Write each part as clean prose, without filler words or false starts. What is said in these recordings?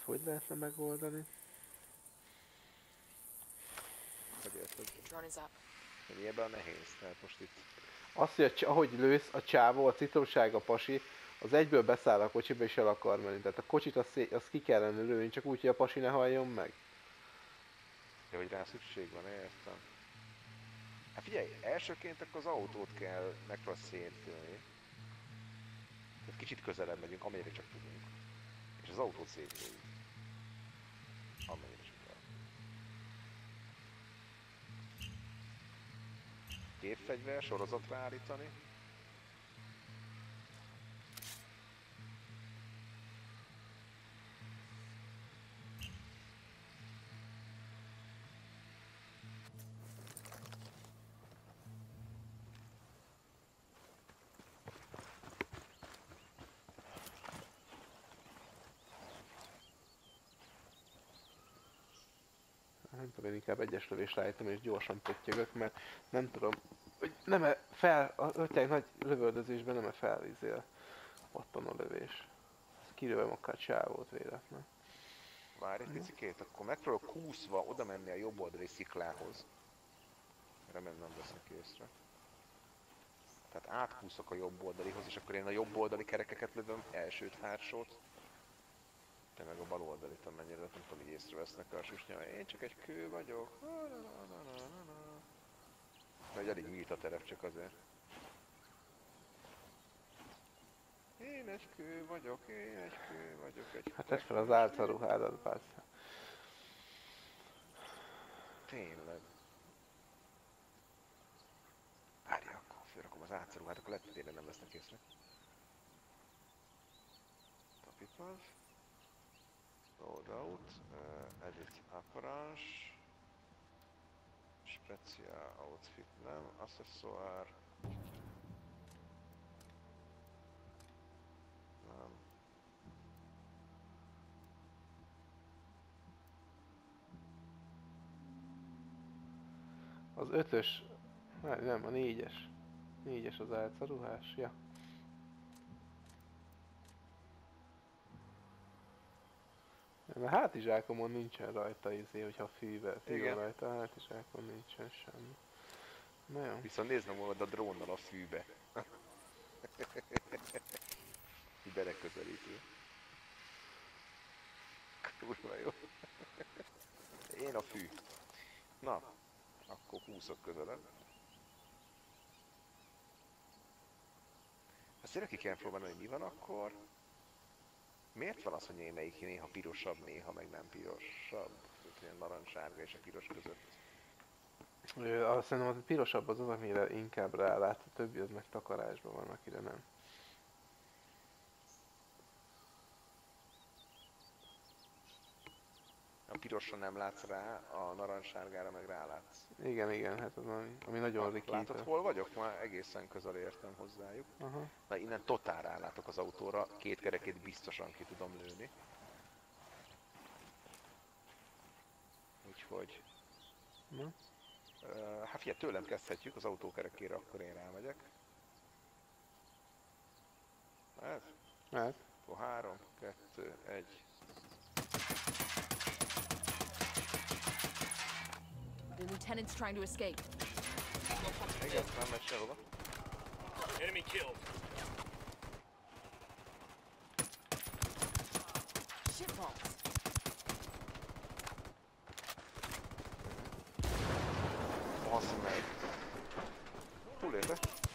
hogy lehetne megoldani? Hogy érted? Drone is up. Hogy ebben a nehéz, tehát most itt... Azt, hogy ahogy lősz, a csávó, a citromsárga pasi, az egyből beszáll a kocsiba és el akar menni. Tehát a kocsit azt ki kellene lőni, csak úgy, hogy a pasi ne halljon meg. Ja, hogy rá szükség van, értem. Hát figyelj, elsőként akkor az autót kell megpróbálni szétlőni. Tehát kicsit közelebb megyünk, amennyire csak tudunk. És az autót szétlőjük. Amennyire csak lehet. Gépfegyver, sorozatra állítani. Nem tudom, én inkább egyes lövésre állítom és gyorsan pöttyögök, mert nem tudom, hogy nem-e fel, a ötják nagy lövöldözésben nem-e felvízél ottan a lövés. Kilövöm akár csávót véletlen. Várj egy picikét, akkor megpróbálok kúszva oda menni a jobb oldali sziklához. Remélem nem vesznek észre. Tehát átkúszok a jobb oldalihoz, és akkor én a jobb oldali kerekeket lövöm, elsőt, hátsót. Te meg a bal oldalit, amennyire nem tudom, hogy észrevesznek a susnyával. Én csak egy kő vagyok. Vagy elég nyílt a terep csak azért. Én egy kő vagyok, én egy kő vagyok, egy Hát tedd fel az álcaruhádat, persze. Tényleg. Várja, akkor fölrakom az álcaruhát, akkor lehet, hogy tényleg nem lesznek észre. Tapipaz. Loadout. Edit apparáns. Special outfit nem. Accessoire. Nem. Az ötös, nem, a négyes. Négyes az álcaruhás, ja. A hátizsákomon nincsen rajta hogyha fű van rajta, a hátizsákon nincsen semmi. Na jó. Viszont nézd magad a drónnal a fűbe. Így beleközelítő. Kurva jó. Én a fű. Na, akkor húszok közelebb. Ezt tényleg ki kell próbálni, hogy mi van akkor. Miért van az, hogy némelyik néha pirosabb, néha meg nem pirosabb? Ilyen narancssárga és a piros között. Azt szerintem az pirosabb az, amire inkább rálát, a többi az meg takarásban van, akire nem. A pirosra nem látsz rá, a narancssárgára meg rálátsz. Igen, hát az ami nagyon rikítő. Látod, hol vagyok? Már egészen közel értem hozzájuk. Aha. Na innen totál rálátok az autóra, két kerekét biztosan ki tudom lőni. Úgyhogy... Na? Hát figyelj, tőlem kezdhetjük, az autókerekére akkor én rámegyek. Ez? Hát. Akkor 3, 2, 1. The lieutenant's trying to escape. Igen, nem megy sehova. Enemy killed. Shitballs. Basz meg. Túlélte.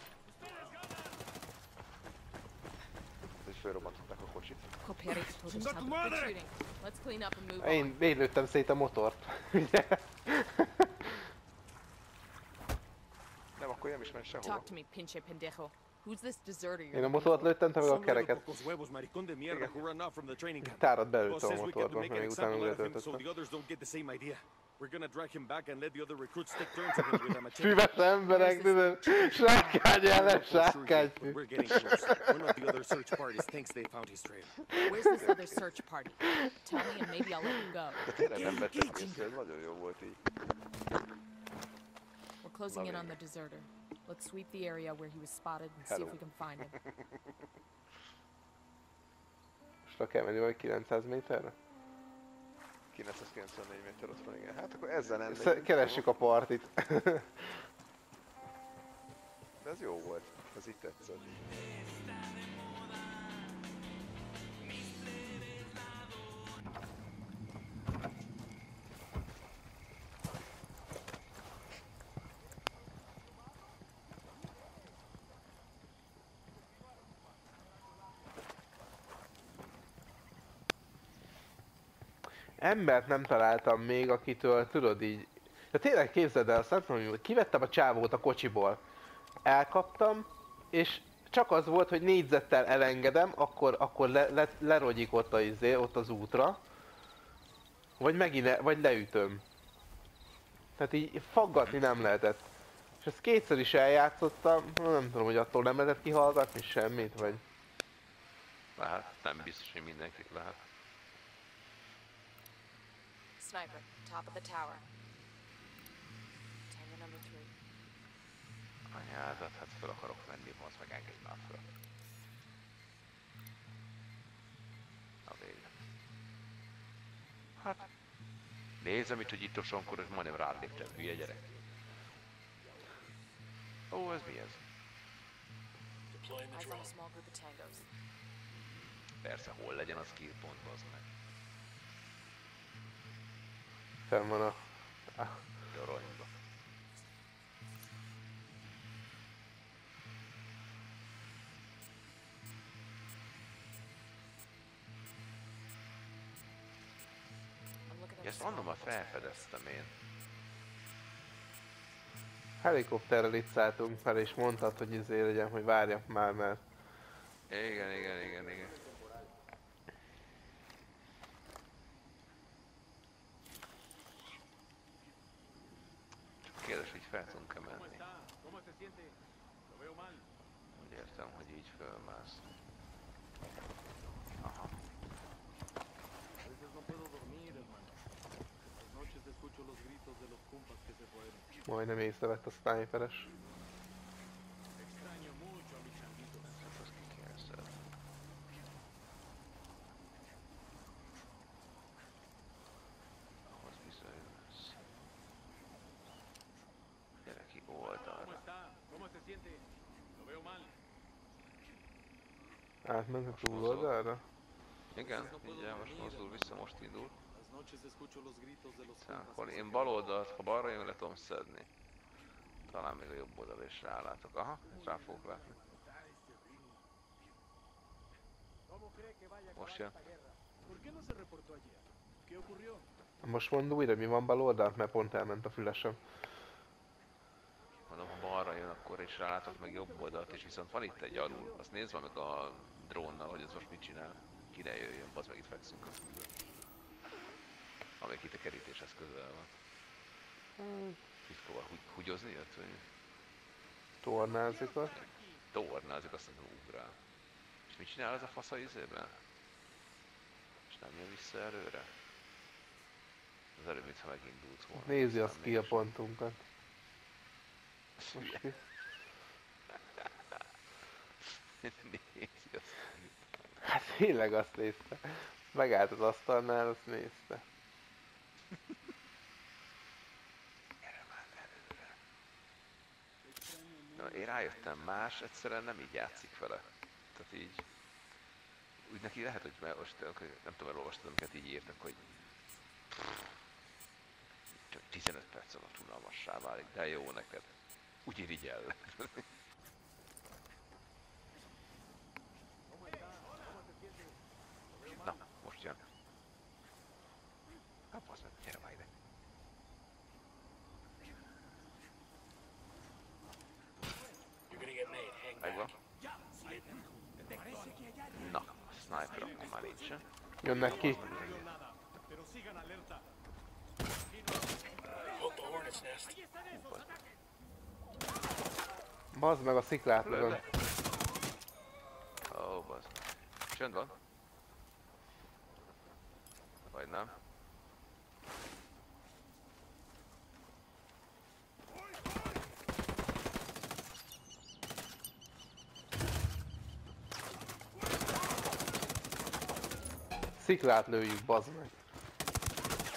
És fölrobbantották a kocsit. Cooperative told us how to quit shooting. Let's clean up and move on. Én lőttem szét a motort. Ugye? Nem, akkor nem is megy sehova. Talk to me, pinche pendejo. Who's this deserter you're Én a looking motort for? lőttem, te meg a kereket. Pocos huevos, maricón de mierda, who ran out from the training camp. Tárat Boss belőttem a says we got to motorba, make an még utána example out of him so újra the others don't get the same idea. We're gonna drag him back and let the other recruits take turns at him with a machete. Füves emberek, sárkány ellen, sárkány fű. We're getting close. One of the other search parties thinks they found his trail. Where's this other search party? Tell me and maybe I'll let you go. De tényleg nem vettem észre, ez nagyon jó volt így. We're closing in on the deserter. Let's sweep the area where he was spotted and see if we can find him. Most kell menni vagy 900 méterre? 994 méter ott van, igen. Hát akkor ezzel nem Keressük a partit. De ez jó volt. Ez itt tetszett. Embert nem találtam még, akitől tudod így... De tényleg képzeld el, azt nem tudom, hogy kivettem a csávót a kocsiból. Elkaptam, és csak az volt, hogy négyzettel elengedem, akkor lerogyik ott az útra. Vagy megint, vagy leütöm. Tehát így faggatni nem lehetett. És ezt kétszer is eljátszottam, nem tudom, hogy attól nem lehetett kihallgatni semmit, vagy... Lehet, nem biztos, hogy mindenkit lehet. Sniper, top of the tower. Tango number 3. Anyádat, hát fel akarok menni, az meg engedj már föl. A vége. Hát, nézem itt, hogy itt a sonkor, és majdnem rád léptem, hülye gyerek. Ó, ez mi ez? Eyes on a small group of tangos. Persze, hol legyen a skill pont, az meg. Fenn van a... Toronyba. I'm looking at Ezt a small annól már group of tangos. felfedeztem én. Helikopterrel itt szálltunk fel, és mondtad, hogy izé legyen, hogy várjak már, mert... Igen. Csak kérdés, hogy fel tudunk-e menni. Úgy értem, hogy így fölmász. Aha. A veces no puedo dormir, hermano. Las noches escucho los gritos de los compas que se fueron. Majdnem észrevett a sniperes. Extraño mucho a mis changuitos. Hát azt ki kéne szedni. Ahhoz bizony lesz. Gyere ki ¿Cómo oldalra. está? ¿Cómo se siente? Lo veo mal. Átment a túloldalra? Igen, mindjárt most mozdul vissza, most indul. Las noches escucho los gritos de los Aztán compas akkor que se én fueron. bal oldalt, ha balra jön, le tudom szedni. Talán még a jobb oldalra is rálátok. Aha, rá fogok látni. Most jön. ¿Por qué no se reportó ayer? ¿Qué ocurrió? Most mondd újra, mi van bal oldalt, mert pont elment a fülesem. Mondom, ha balra jön, akkor is rálátok meg jobb oldalt, és viszont van itt egy alul. Azt nézd meg a drónnal, hogy ez most mit csinál. Ki ne jöjjön, bazd meg itt fekszünk a fülből. Amelyik itt a kerítéshez közel van. Mit próbál húgyozni jött, vagy mi? Tornázik ott. Tornázik, azt mondom, ugrál. És mit csinál ez a fasz a izében? És nem jön vissza előre? Az előbb, mintha megindult volna. Nézi a Aztán skill mégsem. pontunkat. Most ki? Nézi azt. Hát tényleg azt nézte. Megállt az asztalnál, azt nézte. Na, én rájöttem, más egyszerűen nem így játszik vele. Tehát így... Úgy neki lehet, hogy most, nem tudom, elolvastad, amiket így írtak, hogy... Csak 15 perc alatt unalmassá válik, de jó neked. Úgy irigyel. Na, most jön. Hát, az meg, gyere már ide. Megvan. Na, a sniper akkor már nincsen. Jönnek ki. Pero sigan alerta. Bazd meg a sziklát, Lőd tudom. le. Ó, bazd. Csönd van. Vagy nem. Sziklát lőjük, bazd meg.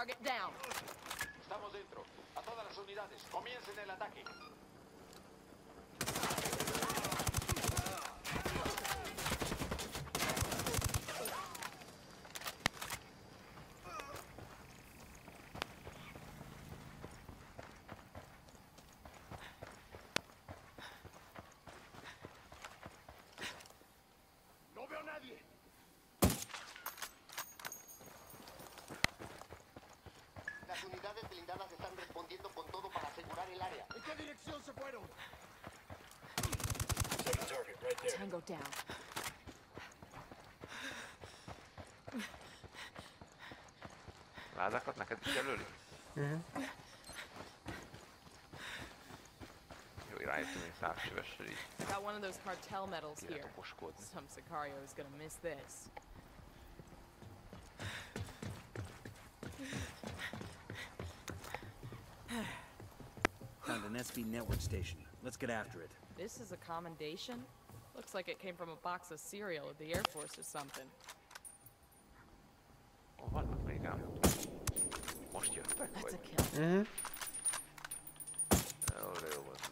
Target down. Estamos dentro. A todas las unidades, comiencen el ataque. ¡No veo a nadie! Las unidades blindadas están respondiendo con todo para asegurar el área. ¿En qué dirección se fueron? Tango down. Ládákat neked is jelöli? Jó, irányítunk egy távcsövessel így. Got one of those cartel medals Ki lehet here. okoskodni. Some Sicario is gonna miss this. Found an SB network station. Let's get after it. This is a commendation? Looks like it came from a box of cereal at the Air Force or something. Ó, vannak még ám. Most jöttek, That's a vagy? kill. Jó, de jó volt.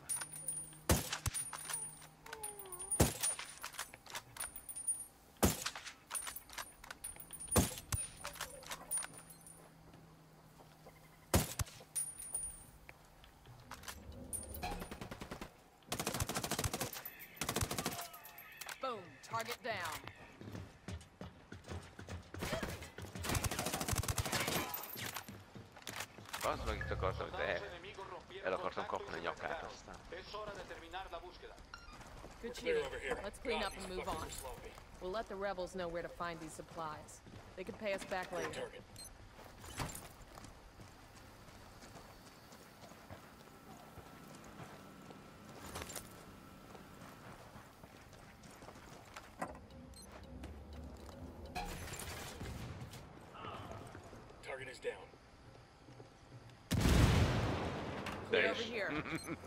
Boom. Target down. Az meg itt akartam, de Soldados enemigos rompieron el akartam contactos kapni a y nyakát atacaron. aztán. Es hora de terminar la búsqueda. Good shooting. Let's clean up and move on. We'll let the rebels know where to find these supplies. They can pay us back later. Target is down. Clear De over is. here.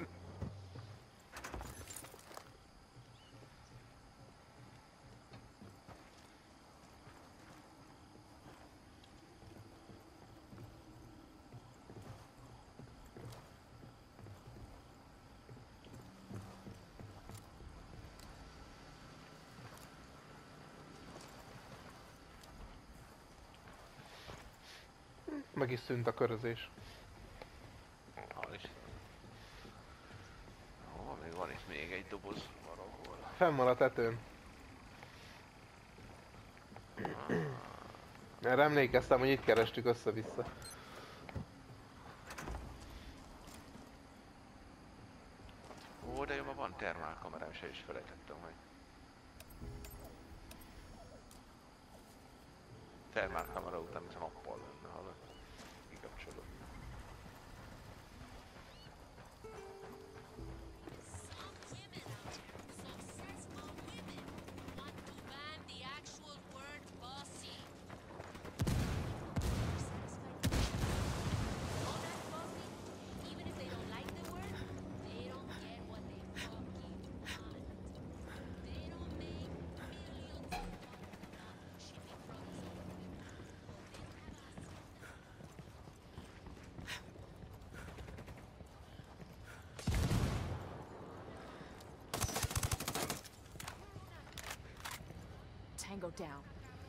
Meg is szűnt a körözés. Hál' Isten. Ó, még van itt még egy doboz valahol. Fenn van a tetőn. Erre emlékeztem, hogy itt kerestük össze-vissza. Ó, de jó, ma van termálkamerám, se is felejtettem, hogy... Termálkamera után, mintha nappal lenne, hallod? Kikapcsolod. Successful women want to ban the actual word bossy. All that bossy, even if they don't like the word, they don't get what they fucking want. They don't make millions of dollars shipping products over women. Tango down.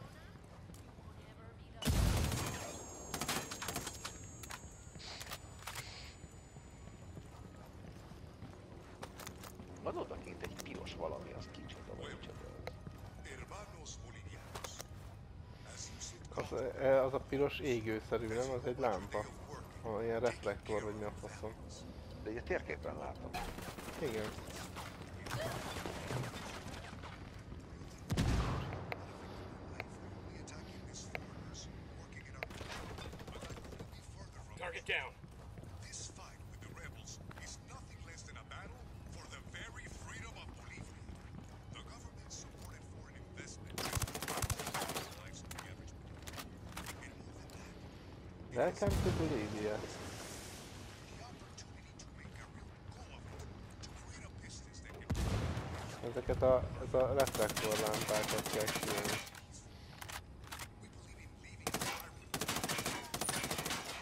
Van odakint egy piros valami, az kicsoda, vagy micsoda. Az a piros égőszerű, nem? Az egy lámpa. Ilyen reflektor, vagy mi a faszom. De egy a térképen látom. Igen. Target down. This fight with the rebels is nothing less than a battle for the very freedom of Bolivia. The government supported foreign investment the lives of the average Bolivian. And more than that, Welcome to Bolivia. the opportunity to make a real go of it, to create a business that can Ezeket ez a reflektorlámpákat kell csinálni. we believe in leaving a fire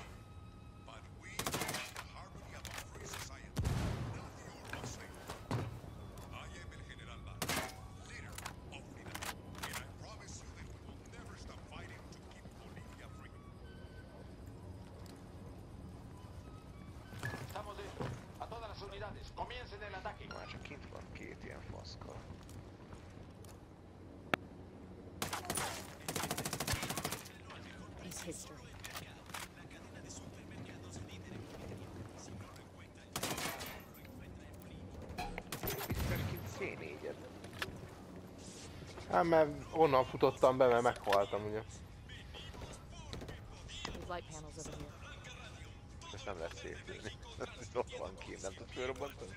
Comiencen el ataque. Már csak kint van két ilyen faszka. It's history. Biztos kint C4-et. Hát mert onnan futottam be, mert meghaltam ugye. There's light panels over here. Ezt nem lehet szétülni. Ez ott van kint, nem tudsz fölrobbantani?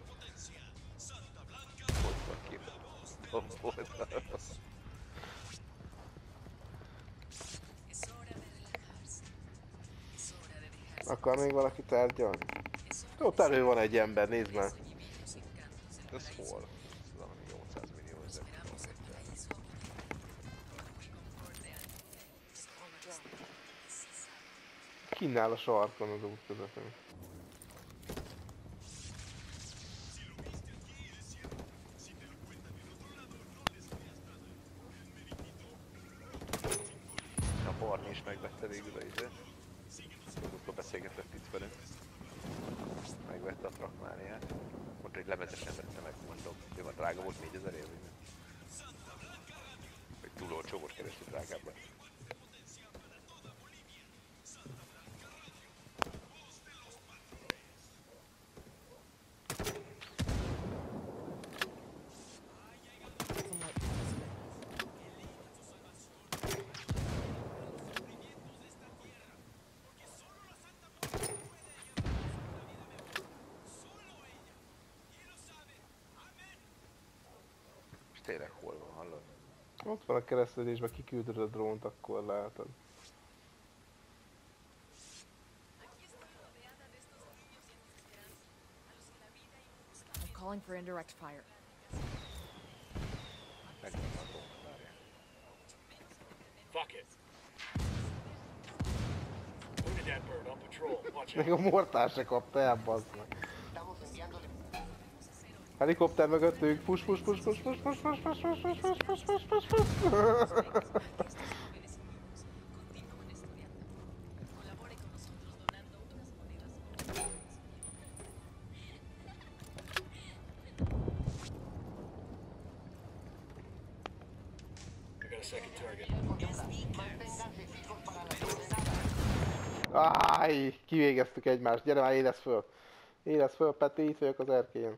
Ott van kint. Ott volt. Akar még valaki tárgyalni? Ott elő van egy ember, nézd meg. Ez hol? Ez valami 800 millió ezer. Kinnál a sarkon az út közepén. A Barney is megvette végül a izét. Amikor beszélgetett itt velünk. Megvette a Trackmaniát. Mondta, hogy lemezesen vette meg, mondom. Jó, már drága volt 4000 év, vagy túl olcsó volt, kerestő drágábban. Some light panels here. És tényleg hol van, hallod? Ott van a keresztezésben, kiküldöd a drónt, akkor látod. I'm calling for indirect fire. Megvan a drón, várjál. Fuck it. Wounded that bird on patrol. Watch Még out. a mortár se kapta el, bazd meg. Estamos enviándole Helikopter mögöttünk, push, push, push, push, push, push, push, push, push, push, push, push, push, push, push. We got a second target. manténganse fijos para las coordenadas. Áj, kivégeztük egymást, gyere már, élesz föl. Élesz föl, Peti, itt vagyok az erkélyen.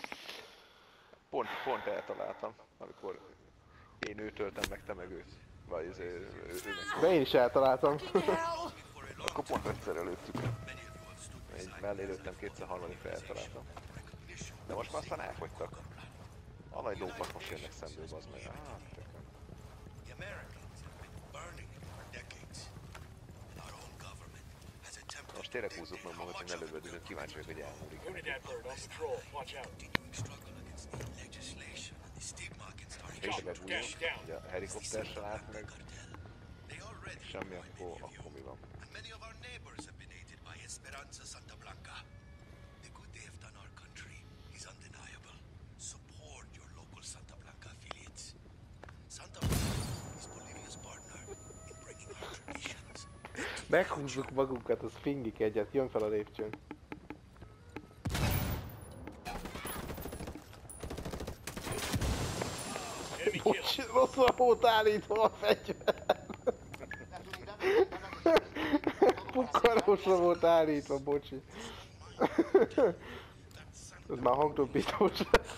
Pont eltaláltam, amikor én őt öltem meg, te meg őt. Vagy ez ő meg. De én is eltaláltam. Akkor pont egyszer előttük. Én mellé lőttem, kétszer, harmadik eltaláltam. De most már aztán elfogytak. A nagy lópak most jönnek szembe, az meg. The Americans have been burning it for decades. Our own government has attempted Most tényleg húzzuk meg magunkat, hogy ne lövöldözünk, kíváncsi vagyok, hogy elmúlik. Wounded that bird on patrol. Watch out. continuing struggle against new legislation and the stigma against our És megújulunk, hogy a helikopter se lát meg, cartel. They already semmi, akkor mi van? and many of our neighbors have been aided by Esperanza Santa Blanca. The good they have done our country is undeniable. Support your local Santa Blanca affiliates. Santa Blanca is Bolivia's partner in bringing our traditions. Meghúzzuk magunkat, az fingik egyet, jön fel a lépcsőn. Enemy Bocs, killed. rosszul volt állítva a fegyver. Las unidades blindadas están requisando todo para Pukkarosra volt állítva, bocsi. Ez már hangtompítós lesz.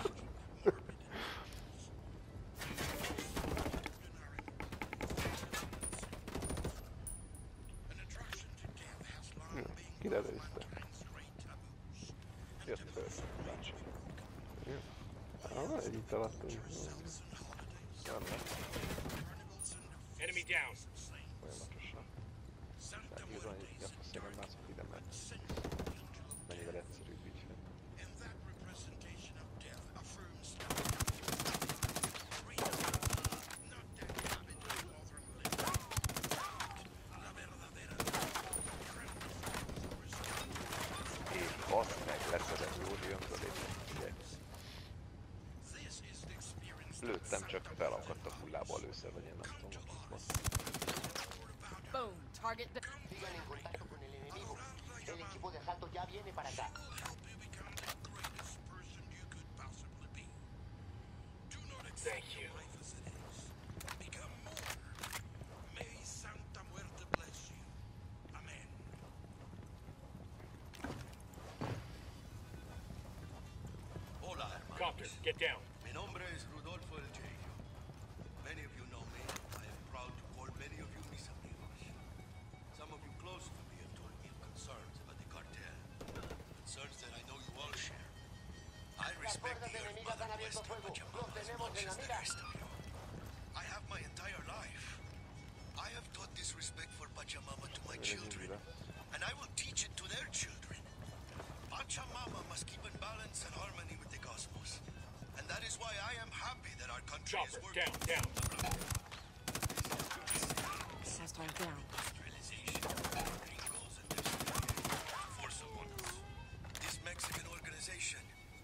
Kilelőzte. Jött föl, bácsi. Ah, itt alattunk. Jönnek, Enemy down. folyamatosan. Felhívva, hogy szépen mászok ide, mert mennyivel egyszerűbb így. And that representation of death affirms És azt meg leszedett Józsi, jön fölé. Lőttem, csak felakadt a hullába először, vagy én nem tudom, hogy Boom. Target. Sigan en contacto con el enemigo. El equipo de asalto ya viene para acá. help you become the greatest person Copter, get down. Mi nombre es Rodolfo El Cheyo. Many of you know me. I am proud to call many of you mis amigos. Some of you close to me have told me of concerns about the cartel. Concerns that I know you all share. I respect the Earth Mother West of Pachamama as much as the rest of you. I have my entire life. I have taught this respect for Pachamama to my children, and I will teach it to their children. Pachamama must keep in balance and harmony with the cosmos. And that is why I am happy that our country is Chopper, working down. Hostile down. industrialization, gringos and distribution force upon us. This Mexican organization,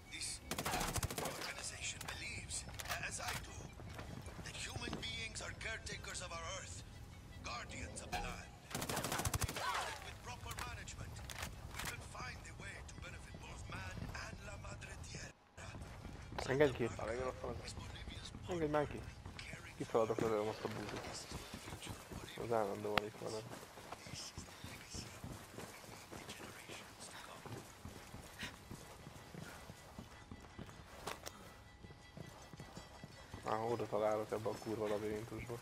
believes, as I do, that human beings are caretakers of our earth, guardians of the land. They feel that with proper management, we can find a way to benefit both man and la madre tierra. Engedj ki! Ha még ott van az. Engedj már ki! Kifeladok előlem azt a búzit. Az állandóan itt van. Oda találok ebbe a kurva labirintusba.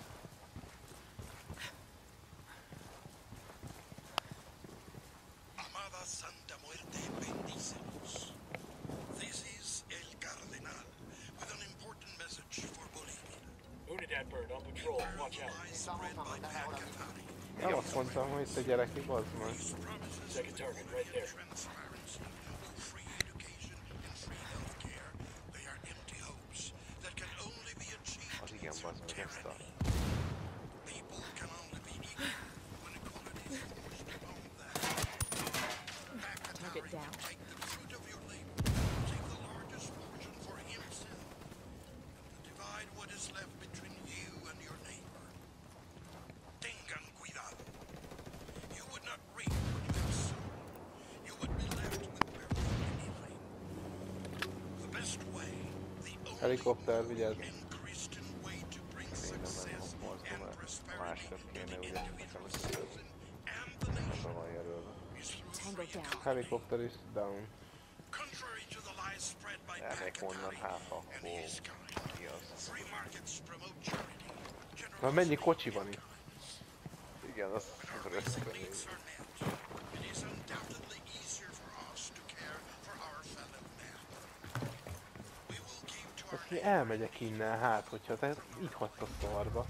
Amada Santa Muerte, bendícenos. This is El Cardenal with an important message for Bolivia. Unidad bird on patrol. Watch out. Lies spread by Pacatari. Nem azt mondtam, hogy te gyereki, bazd meg. Second target right there. Transparency, no free education, and free healthcare. They are empty hopes that can only be achieved Az igen, through bazd meg ezt a... tyranny. People can only be equal when equality is forced upon them. Target down. Take the fruit of your labor, take the largest portion for himself, and divide what is left between you and your neighbor. Tengan cuidado. You would not reap what you have sown. You would be left with barely anything. The best way, the Helikopter, vigyázz! and Christian way to bring Még nem success nagyon mozdul, and mert prosperity másképp to kéne the ugye nekem individual ezt citizen and the nation van jelölve. is through Tango free down. Helikopter is down. Contrary to the lies spread by Elmegyek onnan, Pacatari hát and akkor his kind, ki az. free markets promote charity. Na mennyi kocsi van itt? Igen, az röszkönyv. Needs are met. It is undoubtedly easier for us to care for our fellow man. We will give to our Oké, elmegyek innen, hát, hogyha te így hagysz a szarba.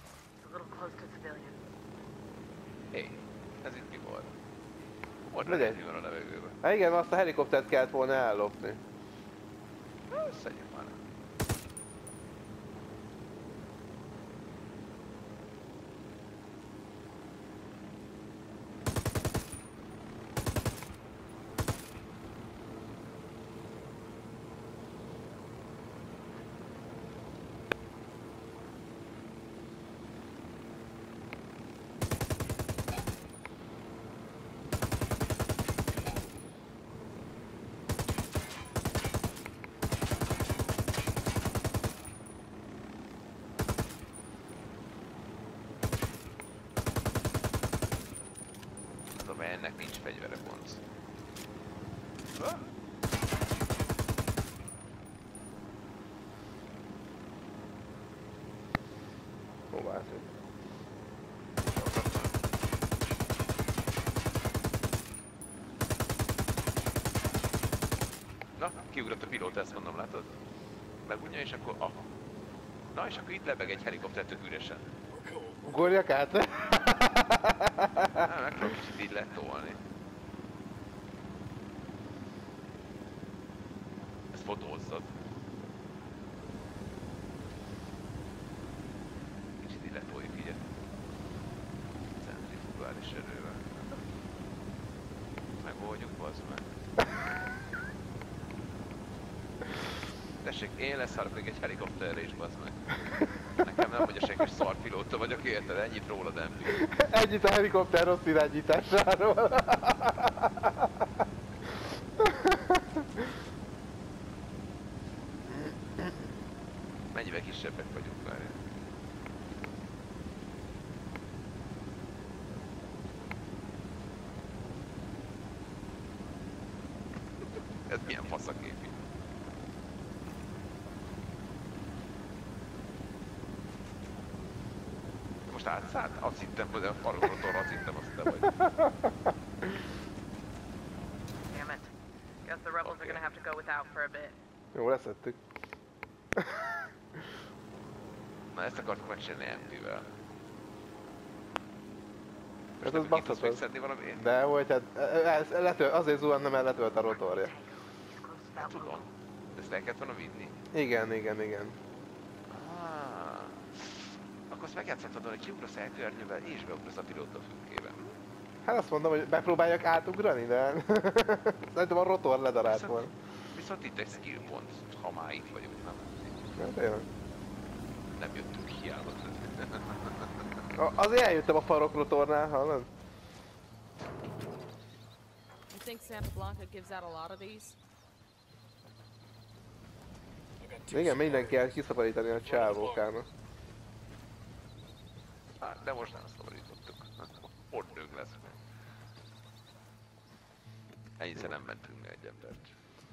Hé, ez itt mi volt? Volt Legyen. mi van a levegőben? Hát igen, azt a helikoptert kellett volna ellopni. Szedjük már. Tudom, ennek nincs fegyvere pont. Hová tűnt? Na, kiugrott a pilóta, ezt mondom, látod? Megunja, és akkor aha. Na, és akkor itt lebeg egy helikopter tök üresen. Ugorjak át? Nem, megpróbálom kicsit így letolni. Ezt fotózzad. Kicsit így letoljuk így a centrifugális erővel. Megoldjuk, bazd meg. Tessék, én leszárok egy helikopterre is, bazd meg. Nekem nem, hogy a senki szarpilóta vagyok, érted? Ennyit rólad nem tudjuk. Ennyit a helikopter rossz irányításáról. Mennyivel kisebbek vagyunk már. Ez milyen faszakép. most átszállt? Azt hittem, hogy a farokrotorra azt hittem, azt te vagy. Damn it. Guess the rebels are gonna have to go without for a bit. Jó, leszettük. Na ezt akartuk megcsinálni MP-vel. Ez Most az nem ki tudsz még basszatos. szedni valami? De hogy hát azért zuhan, nem letölt a rotorja. Hát tudom. De ezt el kellett volna vinni. Igen, igen, igen. Ah. Akkor azt megjátszhatod, hogy kiugrasz eltörnyővel és beugrasz a pilóta fülkében. Hát azt mondom, hogy megpróbáljak átugrani, de szerintem a rotor ledarált volna. Viszont itt egy skill pont, ha már itt vagyunk, nem? Ja, tényleg. Nem jöttünk hiába. Azért eljöttem a farokrotornál, hallod? You think Santa Blanca gives out a lot of these? Igen, mindenki kell kiszabadítani a csávókának. Hát, de most nem szabadítottuk. Ordnőnk lesz meg. Ennyiszer nem mentünk egy embert.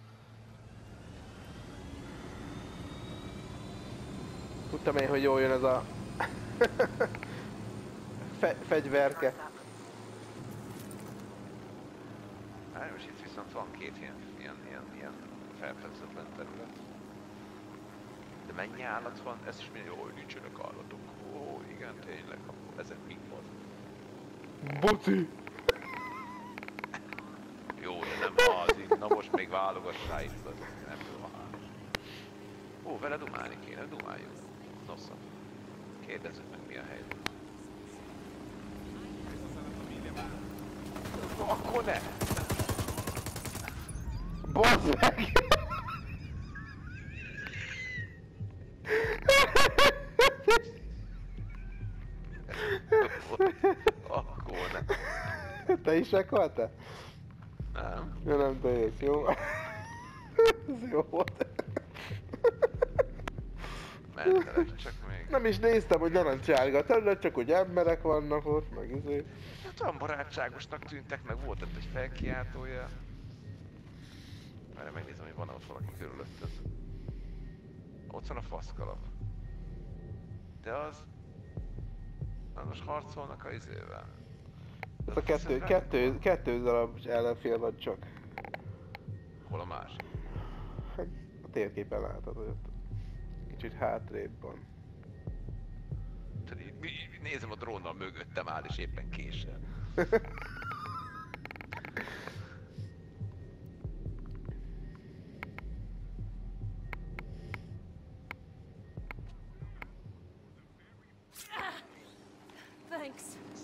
Tudtam én, hogy jól jön ez a fegyverke. Hát most itt viszont van két ilyen felfedezhetlen terület. De mennyi állat van? Ez is minden jó, hogy nincsenek állatok. Ó, igen, tényleg, akkor ezek mik van? Boci! Jó, de nem házi. Na most még válogass rá is, az nem jó a ház. Ó, vele dumálni kéne, dumáljunk. Nosza. Kérdezzük meg, mi a helyzet. Akkor ne! Bazd meg! Akkor ne. Te is meghaltál? Nem. Ja, nem, te jössz, jó? Ez jó volt. Mentelek csak még. Nem is néztem, hogy narancsárga terület, csak hogy emberek vannak ott, meg izé. Hát olyan barátságosnak tűntek, meg volt ott egy felkiáltója. Várj, megnézem, hogy van ott valaki körülötted. Ott van a faszkalap. De az... Na most harcolnak a izével. Ez a kettő darab ellenfél van csak. Hol a másik? Hát a térképen látod, hogy ott kicsit hátrébb van. Tudod, így nézem a drónnal mögöttem áll és éppen késel. Thanks.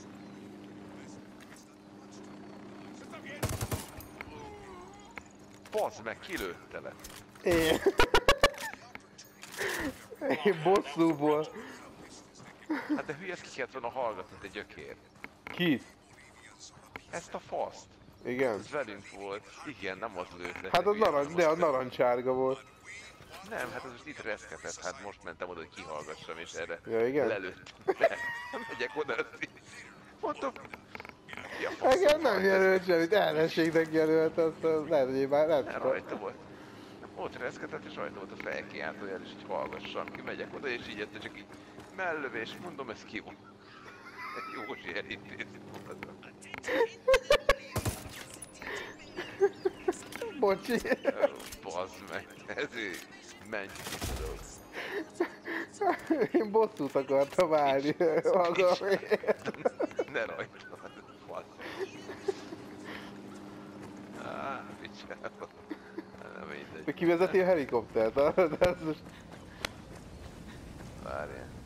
Bazd meg, kilőtte le. Én... Én bosszúból. Hát de hülye, ezt ki kellett volna hallgatni, te gyökér. Ki? Ezt a faszt. Igen. Ez velünk volt. Igen, nem az lőtt le. Hát az de a narancsárga volt. Nem, hát az most itt reszketett, hát most mentem oda, hogy kihallgassam, és erre Ja, igen? lelőtt. Nem megyek oda, mondtam. Ja, fasz, Igen, nem jelölt semmit, ellenségnek jelölt, azt lehet, hogy én már nem tudom. rajta volt. Ott reszketett, és rajta volt a felkiáltójel, és így hallgassam ki, megyek oda, és így jött, csak így mellövés, mondom, ez ki van. Egy Józsi elintézi volt. Bocsi. Bazd meg, ezért menj ki, tudod. Én bosszút akartam állni magamért. Ne rajta, fasz. Picsába. Nem mindegy. Kivezeti a helikoptert, de ez most... Várjál.